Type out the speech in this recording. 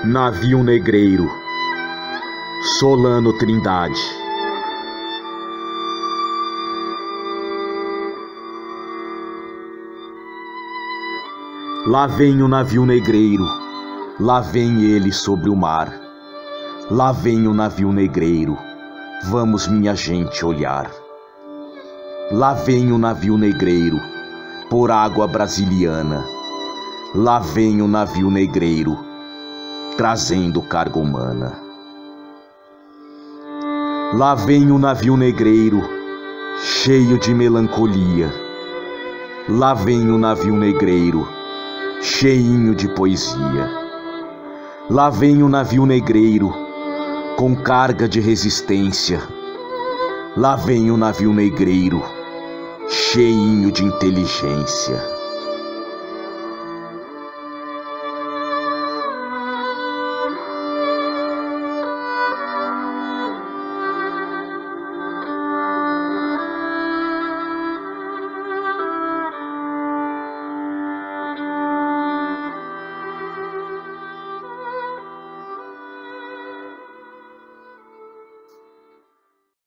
Navio negreiro, Solano Trindade. Lá vem o navio negreiro, lá vem ele sobre o mar. Lá vem o navio negreiro, vamos minha gente olhar. Lá vem o navio negreiro, por água brasiliana. Lá vem o navio negreiro, trazendo carga humana. Lá vem o navio negreiro, cheio de melancolia. Lá vem o navio negreiro, cheinho de poesia. Lá vem o navio negreiro, com carga de resistência. Lá vem o navio negreiro, cheinho de inteligência.